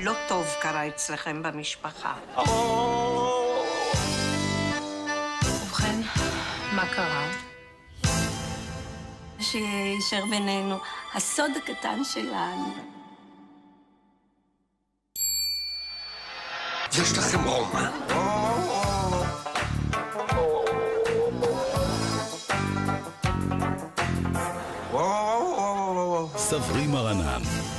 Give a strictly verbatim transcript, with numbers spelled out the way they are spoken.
לא טוב קרה אצלכם במשפחה. ובכן, מה קרה? שישאר בינינו הסוד הקטן שלנו. יש לכם רומן. סברי מרנן